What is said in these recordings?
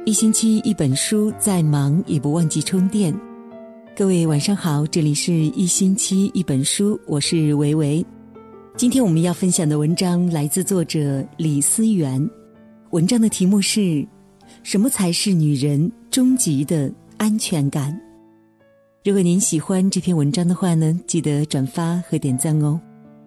一星期一本书，再忙也不忘记充电。各位晚上好，这里是一星期一本书，我是维维。今天我们要分享的文章来自作者李思源，文章的题目是什么才是女人终极的安全感。如果您喜欢这篇文章的话呢，记得转发和点赞哦。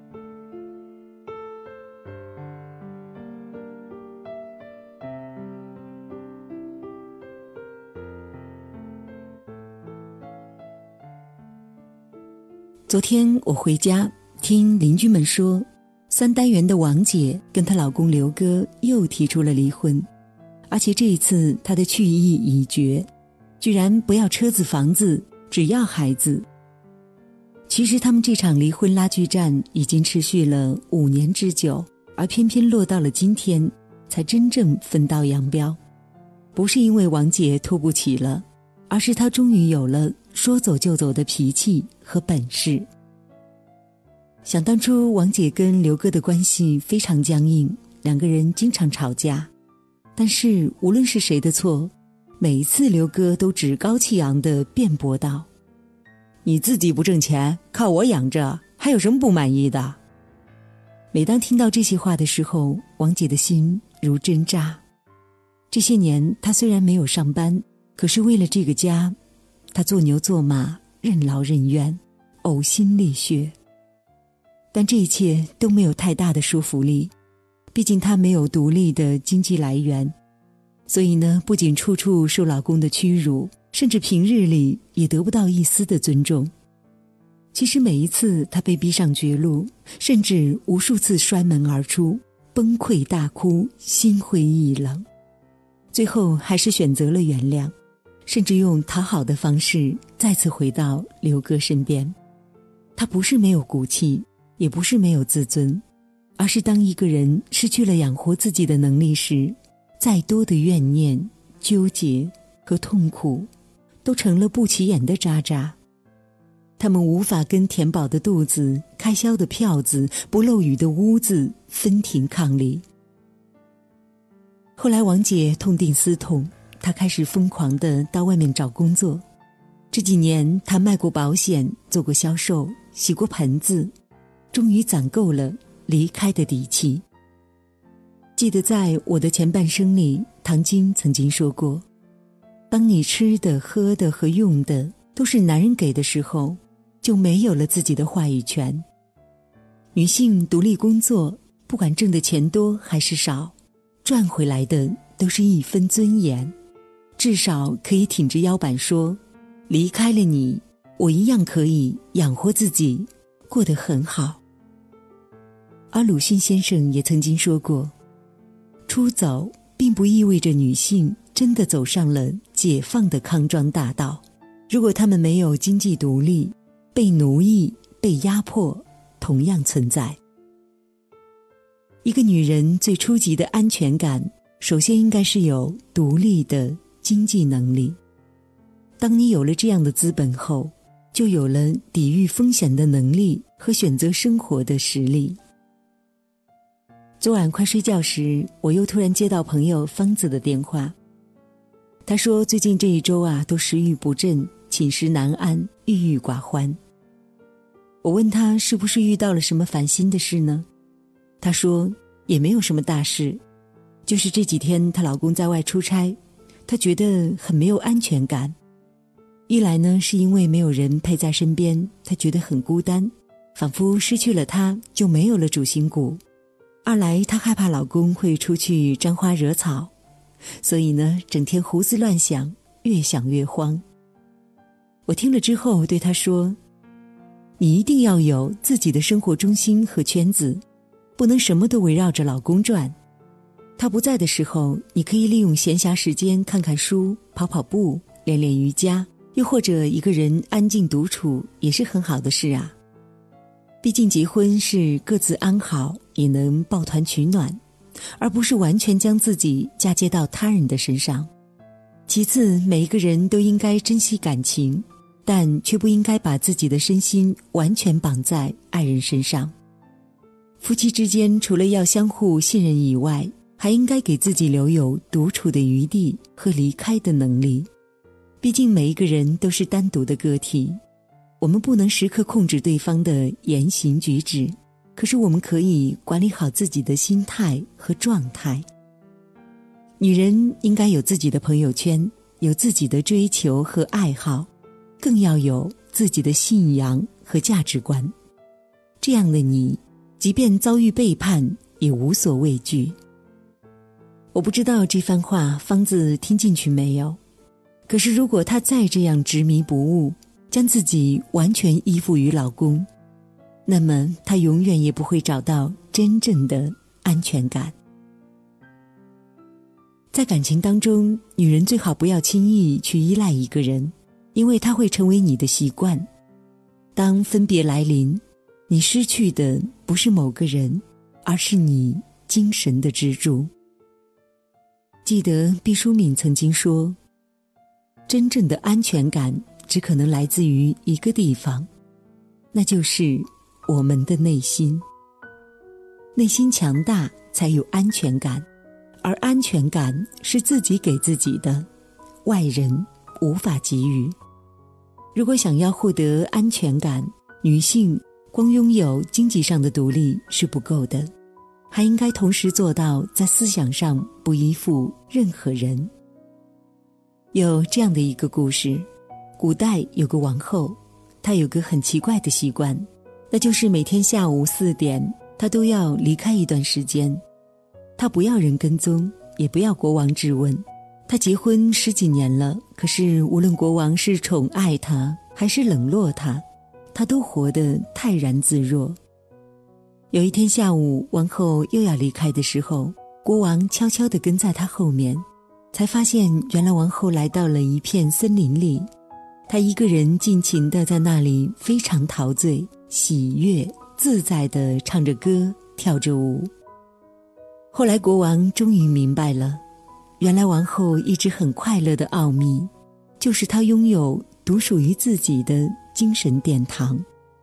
昨天我回家听邻居们说，3单元的王姐跟她老公刘哥又提出了离婚，而且这一次她的去意已决，居然不要车子房子，只要孩子。其实他们这场离婚拉锯战已经持续了5年之久，而偏偏落到了今天才真正分道扬镳。不是因为王姐拖不起了，而是她终于有了说走就走的脾气和本事。想当初王姐跟刘哥的关系非常僵硬，2个人经常吵架，但是无论是谁的错，每一次刘哥都趾高气扬地辩驳道，你自己不挣钱，靠我养着，还有什么不满意的？每当听到这些话的时候，王姐的心如针扎。这些年她虽然没有上班，可是为了这个家，她做牛做马，任劳任怨，呕心沥血。但这一切都没有太大的说服力，毕竟她没有独立的经济来源，所以呢，不仅处处受老公的屈辱，甚至平日里也得不到一丝的尊重。其实每一次她被逼上绝路，甚至无数次摔门而出，崩溃大哭，心灰意冷，最后还是选择了原谅，甚至用讨好的方式再次回到刘哥身边。她不是没有骨气，也不是没有自尊，而是当一个人失去了养活自己的能力时，再多的怨念、纠结和痛苦都成了不起眼的渣渣。他们无法跟填饱的肚子、开销的票子、不漏雨的屋子分庭抗礼。后来王姐痛定思痛，她开始疯狂地到外面找工作。这几年她卖过保险，做过销售，洗过盆子，终于攒够了离开的底气。记得在我的前半生里，唐晶曾经说过，当你吃的、喝的和用的都是男人给的时候，就没有了自己的话语权。女性独立工作，不管挣的钱多还是少，赚回来的都是一分尊严，至少可以挺着腰板说，离开了你，我一样可以养活自己，过得很好。而鲁迅先生也曾经说过，出走并不意味着女性真的走上了解放的康庄大道。如果她们没有经济独立，被奴役、被压迫同样存在。一个女人最初级的安全感，首先应该是有独立的经济能力。当你有了这样的资本后，就有了抵御风险的能力和选择生活的实力。昨晚快睡觉时，我又突然接到朋友方子的电话。他说最近这一周都食欲不振，寝食难安，郁郁寡欢。我问他是不是遇到了什么烦心的事呢？他说也没有什么大事，就是这几天她老公在外出差，她觉得很没有安全感。一来呢，是因为没有人陪在身边，她觉得很孤单，仿佛失去了他就没有了主心骨。二来她害怕老公会出去沾花惹草，所以呢，整天胡思乱想，越想越慌。我听了之后对她说，你一定要有自己的生活中心和圈子，不能什么都围绕着老公转。他不在的时候，你可以利用闲暇时间看看书、跑跑步、练练瑜伽，又或者一个人安静独处也是很好的事啊。毕竟结婚是各自安好，也能抱团取暖，而不是完全将自己嫁接到他人的身上。其次，每一个人都应该珍惜感情，但却不应该把自己的身心完全绑在爱人身上。夫妻之间除了要相互信任以外， 还应该给自己留有独处的余地和离开的能力。毕竟每一个人都是单独的个体，我们不能时刻控制对方的言行举止，可是我们可以管理好自己的心态和状态。女人应该有自己的朋友圈，有自己的追求和爱好，更要有自己的信仰和价值观。这样的你，即便遭遇背叛，也无所畏惧。我不知道这番话芳子听进去没有，可是如果她再这样执迷不悟，将自己完全依附于老公，那么她永远也不会找到真正的安全感。在感情当中，女人最好不要轻易去依赖一个人，因为他会成为你的习惯。当分别来临，你失去的不是某个人，而是你精神的支柱。记得毕淑敏曾经说，真正的安全感只可能来自于一个地方，那就是我们的内心。内心强大才有安全感，而安全感是自己给自己的，外人无法给予。如果想要获得安全感，女性光拥有经济上的独立是不够的，还应该同时做到在思想上不依附任何人。有这样的一个故事，古代有个王后，她有个很奇怪的习惯，那就是每天下午4点，她都要离开一段时间。她不要人跟踪，也不要国王质问。她结婚10几年了，可是无论国王是宠爱她还是冷落她，她都活得泰然自若。有一天下午，王后又要离开的时候，国王悄悄地跟在她后面，才发现原来王后来到了一片森林里。她一个人尽情地在那里非常陶醉、喜悦、自在地唱着歌，跳着舞。后来国王终于明白了，原来王后一直很快乐的奥秘，就是她拥有独属于自己的精神殿堂。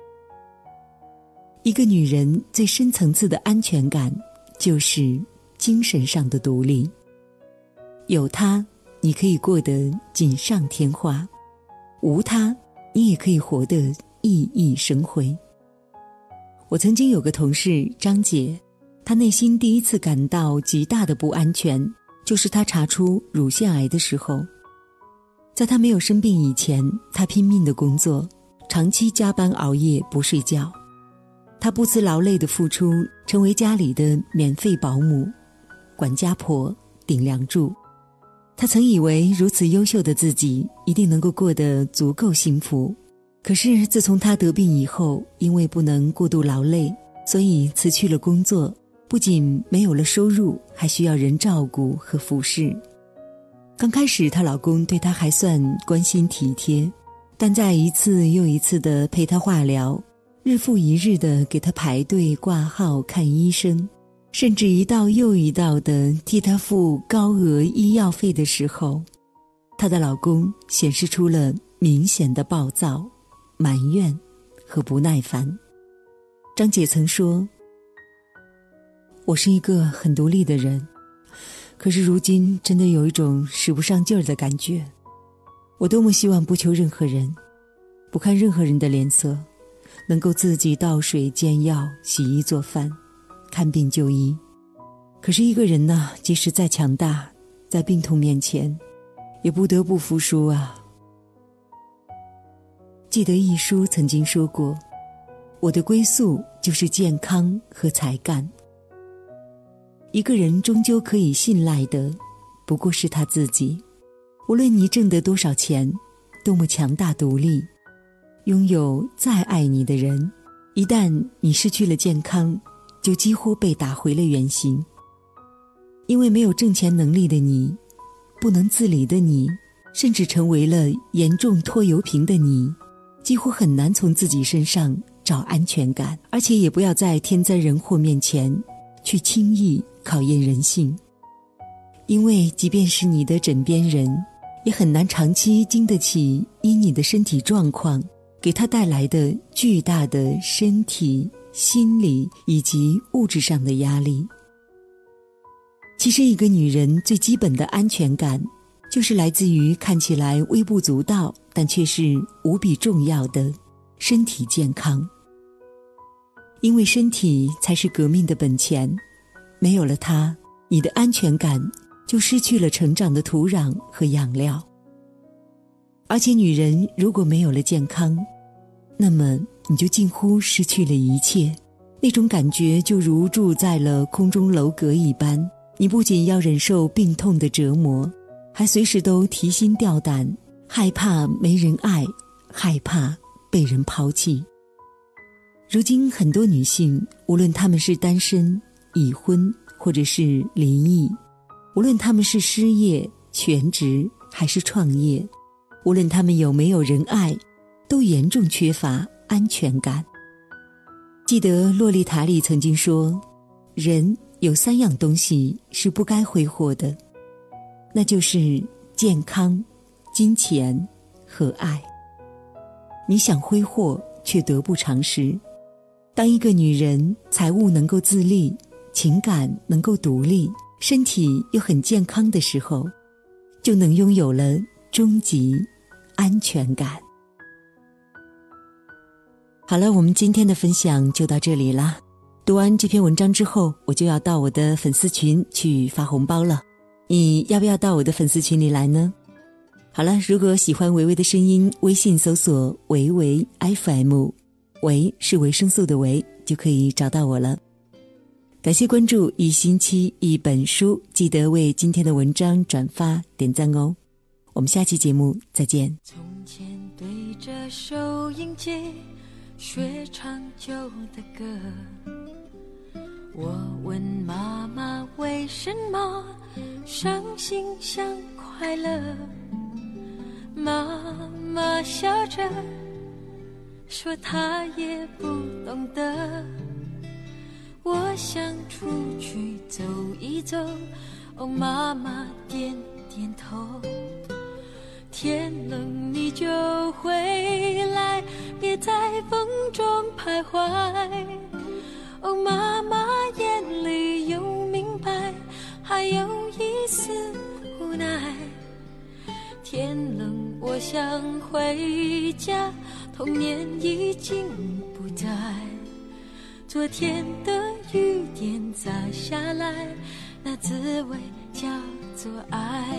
一个女人最深层次的安全感，就是精神上的独立。有她，你可以过得锦上添花；无她，你也可以活得熠熠生辉。我曾经有个同事张姐，她内心第一次感到极大的不安全，就是她查出乳腺癌的时候。在她没有生病以前，她拼命的工作，长期加班熬夜不睡觉。她不辞劳累的付出，成为家里的免费保姆、管家婆、顶梁柱。她曾以为如此优秀的自己一定能够过得足够幸福，可是自从她得病以后，因为不能过度劳累，所以辞去了工作，不仅没有了收入，还需要人照顾和服侍。刚开始她老公对她还算关心体贴，但在一次又一次的陪她化疗，日复一日的给她排队挂号看医生，甚至一道又一道的替她付高额医药费的时候，她的老公显示出了明显的暴躁、埋怨和不耐烦。张姐曾说，我是一个很独立的人，可是如今真的有一种使不上劲儿的感觉。我多么希望不求任何人，不看任何人的脸色，能够自己倒水煎药、洗衣做饭、看病就医。可是一个人呢，即使再强大，在病痛面前也不得不服输啊。记得一书曾经说过，我的归宿就是健康和才干。一个人终究可以信赖的不过是他自己。无论你挣得多少钱，多么强大独立，拥有再爱你的人，一旦你失去了健康，就几乎被打回了原形。因为没有挣钱能力的你，不能自理的你，甚至成为了严重拖油瓶的你，几乎很难从自己身上找安全感，而且也不要在天灾人祸面前去轻易考验人性。因为即便是你的枕边人，也很难长期经得起因你的身体状况给他带来的巨大的身体、心理以及物质上的压力。 其实一个女人最基本的安全感，就是来自于看起来微不足道，但却是无比重要的身体健康。因为身体才是革命的本钱，没有了它，你的安全感就失去了成长的土壤和养料。而且女人如果没有了健康，那么你就近乎失去了一切，那种感觉就如住在了空中楼阁一般，你不仅要忍受病痛的折磨，还随时都提心吊胆，害怕没人爱，害怕被人抛弃。如今很多女性，无论她们是单身、已婚或者是离异，无论她们是失业、全职还是创业，无论她们有没有人爱，都严重缺乏安全感。记得洛丽塔里曾经说，人有3样东西是不该挥霍的，那就是健康、金钱和爱。你想挥霍却得不偿失。当一个女人财务能够自立，情感能够独立，身体又很健康的时候，就能拥有了终极安全感。好了，我们今天的分享就到这里啦。读完这篇文章之后，我就要到我的粉丝群去发红包了。你要不要到我的粉丝群里来呢？好了，如果喜欢维维的声音，微信搜索维维 FM， 维是维生素的维，就可以找到我了。感谢关注，一星期一本书，记得为今天的文章转发点赞哦。我们下期节目再见。 从前对着收音机学唱旧的歌，我问妈妈为什么伤心像快乐，妈妈笑着说她也不懂得。我想出去走一走，哦，妈妈点点头。天冷你就回来，别在风中徘徊。哦，妈妈眼里有明白，还有一丝无奈。天冷我想回家，童年已经不在。昨天的雨点洒下来，那滋味叫做爱。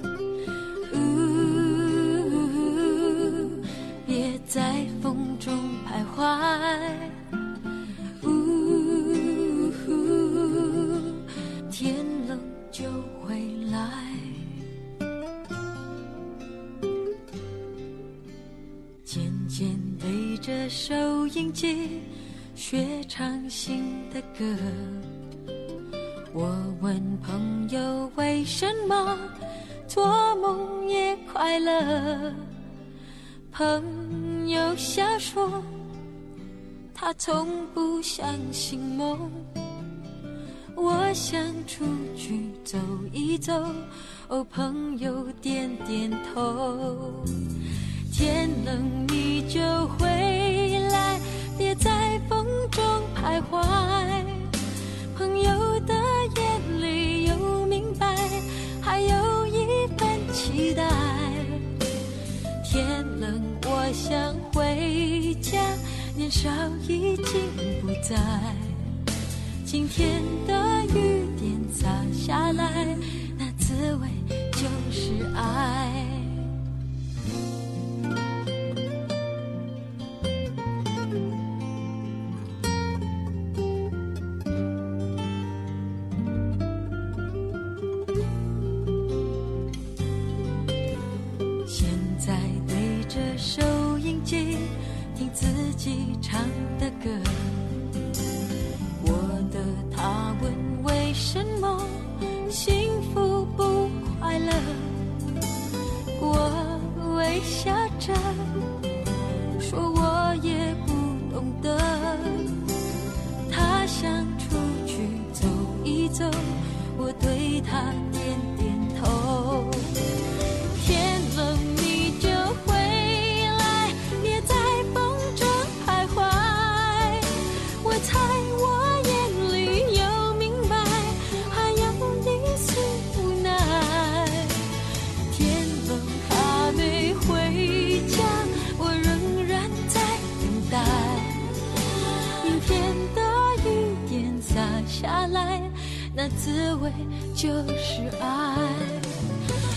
别在风中徘徊。天冷就回来。渐渐对着收音机学唱新的歌，我问朋友为什么做梦也快乐，朋友笑说他从不相信梦。我想出去走一走，哦，朋友点点头。天冷你就回来，别在风中徘徊。朋友的眼里有明白，还有一份期待。天冷我想回家，年少已经不在。今天的雨点洒下来，那滋味就是爱。现在对着收音机听自己唱的歌，我的他问为什么幸福不快乐，我微笑着说我也不懂得。他想出去走一走，我对他点点头。天冷你就回来，别在风中徘徊。我猜我眼里有明白，还有你下来，那滋味就是爱。